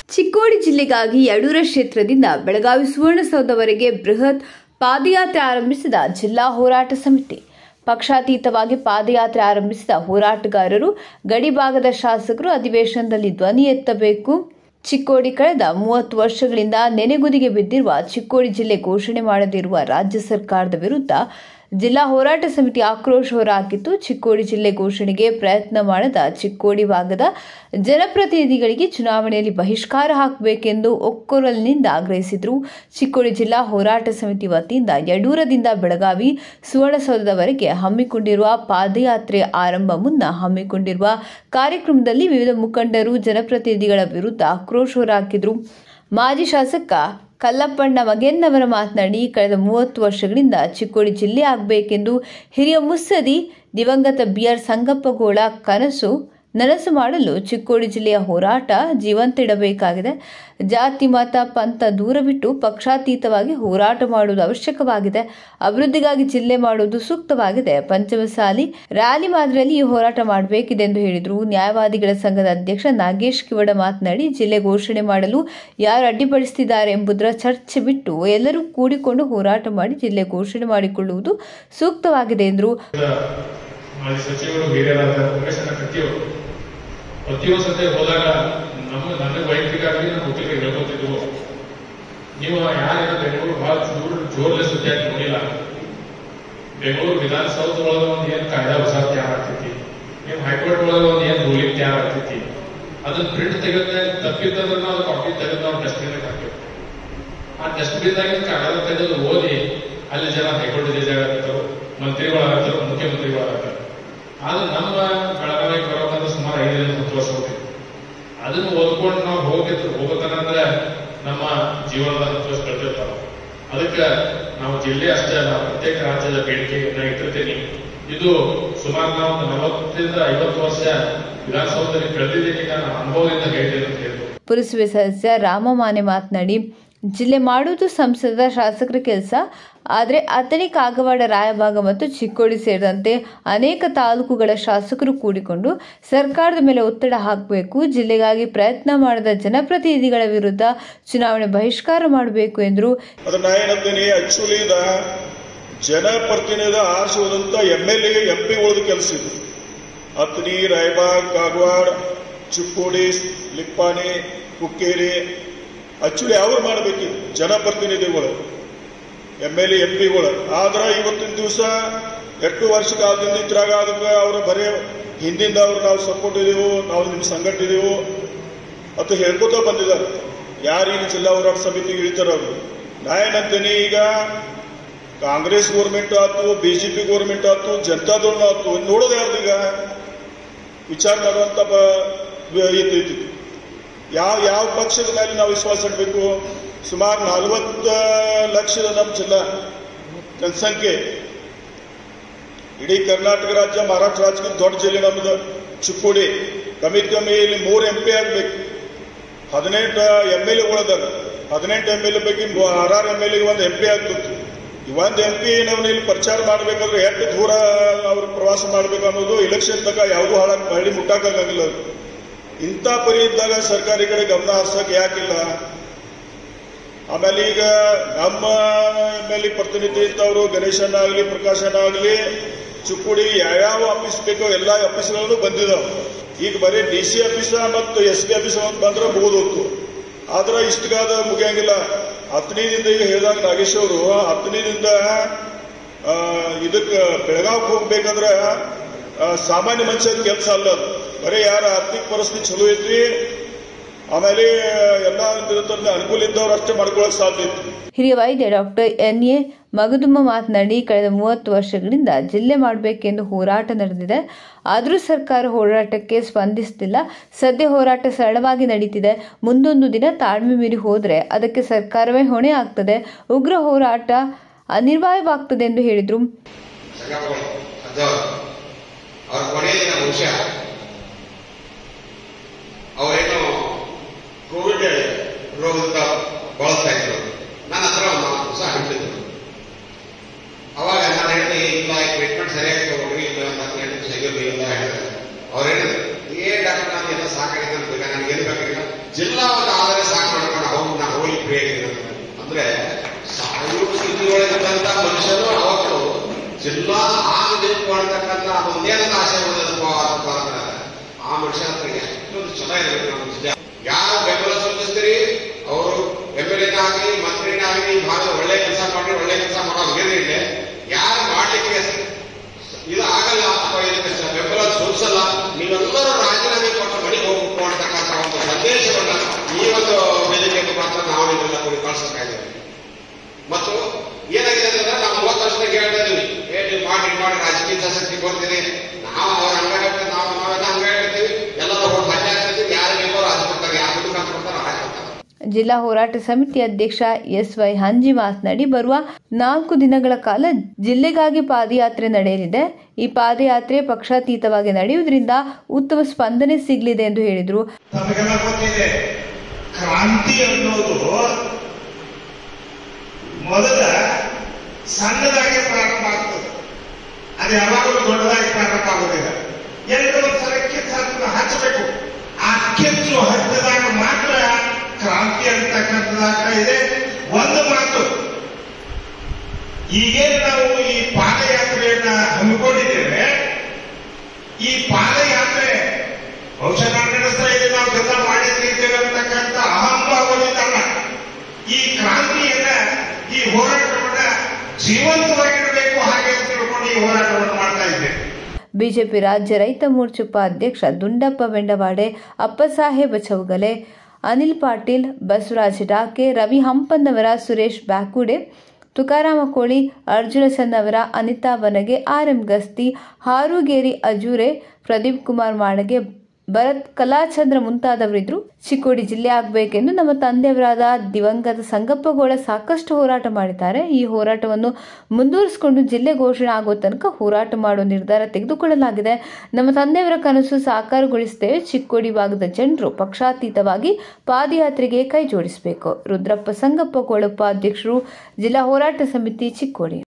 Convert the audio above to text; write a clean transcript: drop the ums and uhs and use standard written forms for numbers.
ಚಿಕ್ಕೋಡಿ ಜಿಲ್ಲೆಗಾಗಿ ಯಡೂರ ಕ್ಷೇತ್ರದಿಂದ ಬೆಳಗಾವಿ ಸುವರ್ಣಸೌಧವರೆಗೆ ಬೃಹತ್ ಪಾದಯಾತ್ರೆ ಆರಂಭಿಸಿದ ಜಿಲ್ಲಾ ಹೋರಾಟ ಸಮಿತಿ. ಪಕ್ಷಾತೀತವಾಗಿ ಪಾದಯಾತ್ರೆ ಆರಂಭಿಸಿದ ಹೋರಾಟಗಾರರು ಗಡಿಭಾಗದ ಶಾಸಕರು ಅಧಿವೇಶನದಲ್ಲಿ ಧ್ವನಿ ಎತ್ತಬೇಕು. ಚಿಕ್ಕೋಡಿ ಕಳೆದ 30 ವರ್ಷಗಳಿಂದ ನೆನೆಗುದಿಗೆ ಬಿದ್ದಿರುವ ಚಿಕ್ಕೋಡಿ ಜಿಲ್ಲೆ ಘೋಷಣೆ ಮಾಡದಿರುವ ರಾಜ್ಯ ಸರ್ಕಾರದ ವಿರುದ್ಧ ಜಿಲ್ಲಾ ಹೋರಾಟ ಸಮಿತಿ ಆಕ್ರೋಶ ಹೊರಹಾಕಿತ್ತು. ಚಿಕ್ಕೋಡಿ ಜಿಲ್ಲೆ ಘೋಷಣೆಗೆ ಪ್ರಯತ್ನ ಮಾಡದ ಚಿಕ್ಕೋಡಿ ಭಾಗದ ಜನಪ್ರತಿನಿಧಿಗಳಿಗೆ ಚುನಾವಣೆಯಲ್ಲಿ ಬಹಿಷ್ಕಾರ ಹಾಕಬೇಕೆಂದು ಒಕ್ಕೊರಲಿನಿಂದ ಆಗ್ರಹಿಸಿದರು. ಚಿಕ್ಕೋಡಿ ಜಿಲ್ಲಾ ಹೋರಾಟ ಸಮಿತಿ ವತಿಯಿಂದ ಯಡೂರದಿಂದ ಬೆಳಗಾವಿ ಸುವರ್ಣಸೌಧದವರೆಗೆ ಹಮ್ಮಿಕೊಂಡಿರುವ ಪಾದಯಾತ್ರೆ ಆರಂಭ ಮುನ್ನ ಹಮ್ಮಿಕೊಂಡಿರುವ ಕಾರ್ಯಕ್ರಮದಲ್ಲಿ ವಿವಿಧ ಮುಖಂಡರು ಜನಪ್ರತಿನಿಧಿಗಳ ವಿರುದ್ಧ ಆಕ್ರೋಶ ಹೊರಹಾಕಿದರು. ಮಾಜಿ ಶಾಸಕ ಕಲ್ಲಪ್ಪಣ್ಣ ಮಗೆನ್ನವರ ಮಾತನಾಡಿ, ಕಳೆದ 30 ವರ್ಷಗಳಿಂದ ಚಿಕ್ಕೋಡಿ ಜಿಲ್ಲೆ ಆಗಬೇಕೆಂದು ಹಿರಿಯ ಮುತ್ಸದಿ ದಿವಂಗತ BR ಸಂಗಪ್ಪಗೌಡ ನನಸು ಮಾಡಲು ಚಿಕ್ಕೋಡಿ ಜಿಲ್ಲೆಯ ಹೋರಾಟ ಜೀವಂತ ಇಡಬೇಕಾಗಿದೆ. ಜಾತಿ ಮತ ಪಂಥ ದೂರವಿಟ್ಟು ಪಕ್ಷಾತೀತವಾಗಿ ಹೋರಾಟ ಮಾಡುವುದು ಅವಶ್ಯಕವಾಗಿದೆ. ಅಭಿವೃದ್ಧಿಗಾಗಿ ಜಿಲ್ಲೆ ಮಾಡುವುದು ಸೂಕ್ತವಾಗಿದೆ. ಪಂಚಮಸಾಲಿ ರ್ಯಾಲಿ ಮಾದರಿಯಲ್ಲಿ ಈ ಹೋರಾಟ ಮಾಡಬೇಕಿದೆ ಎಂದು ಹೇಳಿದರು. ನ್ಯಾಯವಾದಿಗಳ ಸಂಘದ ಅಧ್ಯಕ್ಷ ನಾಗೇಶ್ ಕಿವಡ ಮಾತನಾಡಿ, ಜಿಲ್ಲೆ ಘೋಷಣೆ ಮಾಡಲು ಯಾರು ಅಡ್ಡಿಪಡಿಸುತ್ತಿದ್ದಾರೆ ಎಂಬುದರ ಚರ್ಚೆ ಬಿಟ್ಟು ಎಲ್ಲರೂ ಕೂಡಿಕೊಂಡು ಹೋರಾಟ ಮಾಡಿ ಜಿಲ್ಲೆ ಘೋಷಣೆ ಮಾಡಿಕೊಳ್ಳುವುದು ಸೂಕ್ತವಾಗಿದೆ ಎಂದರು. ಪ್ರತಿಯೊಂದು ಸತಿ ಹೋದಾಗ ನನಗೆ ವೈಯಕ್ತಿಕವಾಗಿ ನಮ್ಮ ಹುಟ್ಟಿಗೆ ಹೇಳ್ಕೊತಿದ್ವು, ನೀವು ಯಾರೇನೋ ಬೆಂಗಳೂರು ಬಹಳ ಜೋರ್ಲೆ ಸುದ್ದಿ ಆಗಿ ನೋಡಿಲ್ಲ. ಬೆಂಗಳೂರು ವಿಧಾನಸೌಧ ಒಳಗೆ ಒಂದು ಏನ್ ಕಾಯ್ದಾ ಹೊಸ ತಯಾರಾಗ್ತೈತಿ, ನೀವು ಹೈಕೋರ್ಟ್ ಒಳಗೆ ಒಂದು ಏನ್ ರೂಲಿಂಗ್ ತಯಾರಾಗ್ತೈತಿ, ಅದನ್ನ ಪ್ರಿಂಟ್ ತೆಗೆದ್ರೆ ತಪ್ಪಿದ್ದನ್ನ ನಾವು ಕಾಪಿ ತೆಗೆದು ನಾವು ಡಸ್ಟ್ಬಿನ್ ಹಾಕ್ಬೇಕು. ಆ ಡಸ್ಟ್ಬಿನ್ ಆಗಿನ ಕಾಗದ ತೆಗೆದು ಓದಿ ಅಲ್ಲಿ ಜನ ಹೈಕೋರ್ಟ್ ಜಡ್ಜ್ ಆಗತ್ತಾರು, ಮಂತ್ರಿಗಳಾಗತ್ತಾರು, ಮುಖ್ಯಮಂತ್ರಿಗಳಾಗತ್ತಾರು. ಆದ್ರೆ ನಮ್ಮ ಬೆಳಗಾವಿಗೆ ಬರೋದಂತ ಸುಮಾರು 5-10 ವರ್ಷ ಹೋಗ್ತೈತಿ. ಅದನ್ನು ಓದ್ಕೊಂಡು ನಾವು ಹೋಗತ್ತಂದ್ರೆ ನಮ್ಮ ಜೀವನದ 10 ವರ್ಷ ಕಳೆದಿರ್ತಾವ. ಅದಕ್ಕೆ ನಾವು ಜಿಲ್ಲೆ ಅಷ್ಟೇ ಅಲ್ಲ, ಪ್ರತ್ಯೇಕ ರಾಜ್ಯದ ಬೇಡಿಕೆಯನ್ನ ಇಟ್ಟಿರ್ತೀನಿ. ಇದು ಸುಮಾರು ನಾವು 40-50 ವರ್ಷ ವಿಧಾನಸೌಧದಲ್ಲಿ ಕಳೆದಿದ್ದೀನಿ, ನಾನು ಅನುಭವದಿಂದ ಹೇಳಿದ್ದೇನೆ ಅಂತ ಹೇಳಿದ್ರು. ಪುರಸಭೆ ಸದಸ್ಯ ರಾಮಮಾನೆ ಮಾತನಾಡಿ, ಜಿಲ್ಲೆ ಮಾಡುವುದು ಸಂಸದರ ಶಾಸಕರ ಕೆಲಸ. ಆದರೆ ಅಥಣಿ, ಕಾಗವಾಡ, ರಾಯಭಾಗ ಮತ್ತು ಚಿಕ್ಕೋಡಿ ಸೇರಿದಂತೆ ಅನೇಕ ತಾಲೂಕುಗಳ ಶಾಸಕರು ಕೂಡಿಕೊಂಡು ಸರ್ಕಾರದ ಮೇಲೆ ಒತ್ತಡ ಹಾಕಬೇಕು. ಜಿಲ್ಲೆಗಾಗಿ ಪ್ರಯತ್ನ ಮಾಡದ ಜನಪ್ರತಿನಿಧಿಗಳ ವಿರುದ್ಧ ಚುನಾವಣೆ ಬಹಿಷ್ಕಾರ ಮಾಡಬೇಕು ಎಂದರು. ಆಕ್ಚುಲಿ ಜನಪ್ರತಿನಿಧಿ ಆರಿಸುವುದಂತ MLA MP ಕೆಲಸ ಇದು. ಅಥಣಿ, ರಾಯಬಾಗ್, ಕಾಗವಾಡ, ಚಿಕ್ಕೋಡಿ, ಲಿಂಪಾಣಿ, ಕುಕ್ಕೇರಿ ಆಕ್ಚುಲಿ ಅವ್ರು ಮಾಡಬೇಕಿತ್ತು ಜನಪ್ರತಿನಿಧಿಗಳು, MLA MP ಆದ್ರೆ ಇವತ್ತಿನ ದಿವಸ 8 ವರ್ಷ ಕಾಲದಿಂದ ಇದ್ರಾಗ ಅದಕ್ಕೆ ಅವರು ಬರೀ ಹಿಂದಿಂದ ಅವ್ರು ನಾವು ಸಪೋರ್ಟ್ ಇದೀವು, ನಾವು ನಿಮ್ ಸಂಘಟ ಇದೀವು ಅಂತ ಹೇಳ್ಕೊತ ಬಂದಿದ್ದಾರೆ. ಯಾರೀಗ ಜಿಲ್ಲಾ ಹೋರಾಟ ಸಮಿತಿಗೆ ಇಳಿತಾರ ಅವರು. ನಾ ಏನಂತೀನಿ, ಈಗ ಕಾಂಗ್ರೆಸ್ ಗೌರ್ಮೆಂಟ್ ಆಯ್ತು, BJP ಗೌರ್ಮೆಂಟ್ ಆಯ್ತು, ಜನತಾದಳ ಆಯ್ತು, ನೋಡೋದು ಯಾರ್ದು ಈಗ ವಿಚಾರ ಮಾಡುವಂತ ಐತಿ. ಯಾವ ಪಕ್ಷದ ಮೇಲೆ ನಾವು ವಿಶ್ವಾಸ ಇಡಬೇಕು? ಸುಮಾರು 40 ಲಕ್ಷದ ನಮ್ಮ ಜಿಲ್ಲಾ ಜನಸಂಖ್ಯೆ. ಇಡೀ ಕರ್ನಾಟಕ ರಾಜ್ಯ, ಮಹಾರಾಷ್ಟ್ರ ರಾಜ್ಯಕ್ಕೆ ದೊಡ್ಡ ಜಿಲ್ಲೆ ನಮ್ದು ಚಿಕ್ಕೋಡಿ. ಕಮ್ಮಿ ಇಲ್ಲಿ 3 MP ಆಗ್ಬೇಕು, 18 MLAಗಳದಾರ. 18 MLA ಬಗ್ಗೆ 6 MLA ಒಂದು MP ಆಗ್ಬೇಕು. ಈ ಒಂದು MP ನಾವು ಇಲ್ಲಿ ಪ್ರಚಾರ ಮಾಡ್ಬೇಕಾದ್ರೆ ಎಷ್ಟು ದೂರ ಅವ್ರು ಪ್ರವಾಸ ಮಾಡ್ಬೇಕು ಅನ್ನೋದು ಇಲೆಕ್ಷನ್ ತನಕ ಯಾವುದೂ ಹಳ್ಳಿ ಮುಟ್ಟಾಕಾಗಿಲ್ಲ. ಇಂಥ ಪರಿ ಇದ್ದಾಗ ಸರ್ಕಾರಿ ಕಡೆ ಗಮನ ಹರಿಸಕ್ಕೆ ಯಾಕಿಲ್ಲ? ಆಮೇಲೆ ಈಗ ನಮ್ಮ MLA ಪ್ರತಿನಿಧಿ ಇದ್ದವರು ಗಣೇಶಣ್ಣ ಆಗಲಿ, ಪ್ರಕಾಶಣ್ಣ ಆಗಲಿ, ಚಿಕ್ಕೋಡಿ ಯಾವ ಆಫೀಸ್ ಬೇಕೋ ಎಲ್ಲ ಆಫೀಸ್ಗಳಲ್ಲೂ ಬಂದಿದ್ದಾವೆ. ಈಗ ಬರೀ DC ಆಫೀಸ ಮತ್ತು SP ಆಫೀಸ್ ಅಂತ ಬಂದ್ರೆ ಮುಗಿದೋಗ್ತು. ಆದ್ರೆ ಇಷ್ಟಗಾದ ಮುಗಿಯಂಗಿಲ್ಲ. ಅಥಣಿದಿಂದ ಈಗ ಹೇಳಿದಾಗ ನಾಗೇಶ್ ಅವರು, ಅಥಣಿದಿಂದ ಇದಕ್ಕೆ ಬೆಳಗಾವಿಗೆ ಹೋಗ್ಬೇಕಾದ್ರೆ ಸಾಮಾನ್ಯ ಮನುಷ್ಯದ ಕೆಲಸ ಅಲ್ಲ. ಬರೀ ಯಾರ ಆರ್ಥಿಕ ಪರಿಸ್ಥಿತಿ ಚಲೋ ಐತ್ರಿ, ಆಮೇಲೆ ಎಲ್ಲ ಅನುಕೂಲ ಇದ್ದವ್ರು ಅಷ್ಟೇ ಮಾಡ್ಕೊಳ್ಳೋಕೆ ಸಾಧ್ಯ ಇತ್ತು. ಹಿರಿಯ ವೈದ್ಯ ಡಾಕ್ಟರ್ NA ಮಗದುಮ್ಮ ಮಾತನಾಡಿ, ಕಳೆದ 30 ವರ್ಷಗಳಿಂದ ಜಿಲ್ಲೆ ಮಾಡಬೇಕೆಂದು ಹೋರಾಟ ನಡೆದಿದೆ. ಆದರೂ ಸರ್ಕಾರ ಹೋರಾಟಕ್ಕೆ ಸ್ಪಂದಿಸುತ್ತಿಲ್ಲ. ಸದ್ಯ ಹೋರಾಟ ಸರಳವಾಗಿ ನಡೀತಿದೆ. ಮುಂದೊಂದು ದಿನ ತಾಳ್ಮೆ ಮೀರಿ ಹೋದರೆ ಅದಕ್ಕೆ ಸರ್ಕಾರವೇ ಹೊಣೆ ಆಗ್ತದೆ. ಉಗ್ರ ಹೋರಾಟ ಅನಿವಾರ್ಯವಾಗ್ತದೆ ಎಂದು ಹೇಳಿದರು. ಅವರೇನು ಕೋವಿಡ್ ರೋಗದಿಂದ ಬಳಸ್ತಾ ಇದ್ರು. ನನ್ನ ಹತ್ರ ಒಂದು ಹೊಸ ಅಂಟಿದ್ರು. ಅವಾಗ ನಾನು ಹೇಳಿದೆ, ಇಲ್ಲ ಟ್ರೀಟ್ಮೆಂಟ್ ಸರಿಯಾಗಿ ತಗೊಳ್ರಿ, ಇಲ್ಲ ಅಂತ ಹೇಳಿದ್ರು. ಇಲ್ಲ ಹೇಳಿದ್ರು. ಅವ್ರು ಹೇಳಿದ್ರು, ಡಾಕ್ಟರ್ ನಾನು ಎಲ್ಲ ಸಾಕಾಗಿದೆ ಅಂತ ನನಗೇನು ಬೇಕಾಗಿಲ್ಲ, ಜಿಲ್ಲಾ ಒಂದು ಆಧಾರ ಮನುಷ್ಯರು ಅವತ್ತು ಜಿಲ್ಲಾ ಆಗಬೇಕು ಅಂತಕ್ಕಂಥ ಅದೊಂದೇನಂತ ಆಸೆ ಉಳಿದಪ್ಪ ಅಂತಂದ್ರೆ ಆ ಮನುಷ್ಯ ಹತ್ರ ಎಷ್ಟೊಂದು ಚಲೋ ಇರಬೇಕು ನಮ್ಮ ನಿಜ. ಯಾರು ಬೆಂಬಲ ಸೂಚಿಸ್ತೀರಿ ಅವರು MLA-ನಾಗಲಿ ಮಂತ್ರಿನಾಗಲಿ ಭಾಳ ಒಳ್ಳೆ ಕೆಲಸ ಮಾಡಿ ಒಳ್ಳೆ ಕೆಲಸ ಮಾಡೋದು ಏನಿದೆ, ಯಾರು ಮಾಡ್ಲಿಕ್ಕೆ ಇದು ಆಗಲ್ಲ ಅಥವಾ ಇದಕ್ಕೆ ಬೆಂಬಲ ಸೂಚಿಸಲ್ಲ ನೀವೆಲ್ಲರೂ ರಾಜೀನಾಮೆ ಕೊಟ್ಟು ಮನೆಗೆ ಹೋಗ್ಬೇಕು ಅಂತಕ್ಕಂಥ ಒಂದು ಸಂದೇಶವನ್ನ ಈ ಒಂದು ವೇದಿಕೆ ಮುಖಾಂತರ ನಾವು ನಿಮ್ಮೆಲ್ಲ ಕೊಡಿ ಕಳಿಸಬೇಕಾಗಿದೆ. ಮತ್ತು ಏನಾಗಿದೆ ಅಂದ್ರೆ ನಾವು 30 ವರ್ಷದಾಗ ಹೇಳ್ತಾ ಇದೀವಿ, ನೀವು ಮಾಡಿ ರಾಜಕೀಯ ಆಸಕ್ತಿ ಕೊಡ್ತೀರಿ, ನಾವು ಅವ್ರ ಹಂಗಾಗುತ್ತೆ, ನಾವೆಲ್ಲ ಹಂಗ ಹೇಳ್ತೀವಿ, ಎಲ್ಲರೂ ಹೋಗಿ ಮಜಾ ಆಗ್ತೀವಿ, ಯಾರು ಬೇಕೋ ರಾಜ ಕೊಡ್ತಾರೆ, ಯಾರು ದುಡ್ಡು ಖರ್ಚು ಕೊಡ್ತಾರೆ ರಾಜ ಕೊಡ್ತಾರೆ. ಜಿಲ್ಲಾ ಹೋರಾಟ ಸಮಿತಿ ಅಧ್ಯಕ್ಷ SY ಹಂಜಿ ಮಾತನಾಡಿ, ಬರುವ 4 ದಿನಗಳ ಕಾಲ ಜಿಲ್ಲೆಗಾಗಿ ಪಾದಯಾತ್ರೆ ನಡೆಯಲಿದೆ. ಈ ಪಾದಯಾತ್ರೆ ಪಕ್ಷಾತೀತವಾಗಿ ನಡೆಯುವುದರಿಂದ ಉತ್ತಮ ಸ್ಪಂದನೆ ಸಿಗಲಿದೆ ಎಂದು ಹೇಳಿದರು. ತಮಗೆಲ್ಲ ಗೊತ್ತಿದೆ, ಕ್ರಾಂತಿ ಅನ್ನೋದು ಮೊದಲ ಸಣ್ಣದಾಗಿ ಪ್ರಾರಂಭ ಆಗ್ತದೆ, ಅದು ಯಾವಾಗಲೂ ದೊಡ್ಡದಾಗಿ ಪ್ರಾರಂಭ ಆಗೋದಿಲ್ಲ. ಎರಡು ಒಂದ್ಸಲ ಕಿತ್ತು ಹಚ್ಚಬೇಕು, ಆ ಕಿತ್ತು ಹಚ್ಚಿದಾಗ ಮಾತ್ರ ಕ್ರಾಂತಿ ಅಂತಕ್ಕಂಥದಾಗ ಇದೆ. ಒಂದು ಮಾತು, ಈಗೇನು ನಾವು ಈ ಪಾದಯಾತ್ರೆಯನ್ನ ಹಮ್ಮಿಕೊಂಡಿದ್ದೇವೆ, ಈ ಪಾದಯಾತ್ರೆ ಬಹುಶಃ ನಾವು ನಡೆಸ್ತಾ ಇದ್ದೀವಿ, ನಾವು ಕೆಲಸ ಮಾಡಿದ್ದೇವೆ ಅಂತಕ್ಕಂಥ ಅಹಂಭಾವದಿಂದಲ್ಲ, ಈ ಕ್ರಾಂತಿಯನ್ನ ಈ ಹೋರಾಟವನ್ನ ಜೀವಂತವಾಗಿರಬೇಕು ಹಾಗೆ ತಿಳ್ಕೊಂಡು ಈ ಹೋರಾಟವನ್ನು ಮಾಡ್ತಾ ಇದ್ದೇವೆ. ಬಿಜೆಪಿ ರಾಜ್ಯ ರೈತ ಮೋರ್ಚಾ ಉಪಾಧ್ಯಕ್ಷ ದುಂಡಪ್ಪ ಬೆಂಡವಾಡೆ, ಅಪ್ಪಸಾಹೇಬ ಚೌಗಲೆ, ಅನಿಲ್ ಪಾಟೀಲ್, ಬಸವರಾಜ ಡಾಕೆ, ರವಿ ಹಂಪನ್ನವರ, ಸುರೇಶ್ ಬ್ಯಾಕುಡೆ, ತುಕಾರಾಮ ಕೋಳಿ, ಅರ್ಜುನ ಸನ್ನವರ, ಅನಿತಾ ಬನಗೆ, RM ಗಸ್ತಿ, ಹಾರುಗೇರಿ ಅಜೂರೆ, ಪ್ರದೀಪ್ ಕುಮಾರ್ ಮಾಡಗೆ, ಭರತ್ ಕಲಾಚಂದ್ರ ಮುಂತಾದವರಿದ್ದರು. ಚಿಕ್ಕೋಡಿ ಜಿಲ್ಲೆ ಆಗಬೇಕೆಂದು ನಮ್ಮ ತಂದೆಯವರಾದ ದಿವಂಗತ ಸಂಗಪ್ಪಗೌಡ ಸಾಕಷ್ಟು ಹೋರಾಟ ಮಾಡಿದ್ದಾರೆ. ಈ ಹೋರಾಟವನ್ನು ಮುಂದುವರಿಸಿಕೊಂಡು ಜಿಲ್ಲೆ ಘೋಷಣೆ ಆಗೋ ತನಕ ಹೋರಾಟ ಮಾಡುವ ನಿರ್ಧಾರ ತೆಗೆದುಕೊಳ್ಳಲಾಗಿದೆ. ನಮ್ಮ ತಂದೆಯವರ ಕನಸು ಸಾಕಾರಗೊಳಿಸುತ್ತೇವೆ. ಚಿಕ್ಕೋಡಿ ಭಾಗದ ಜನರು ಪಕ್ಷಾತೀತವಾಗಿ ಪಾದಯಾತ್ರೆಗೆ ಕೈ ಜೋಡಿಸಬೇಕು. ರುದ್ರಪ್ಪ ಸಂಗಪ್ಪಗೌಡ, ಉಪಾಧ್ಯಕ್ಷರು, ಜಿಲ್ಲಾ ಹೋರಾಟ ಸಮಿತಿ, ಚಿಕ್ಕೋಡಿ.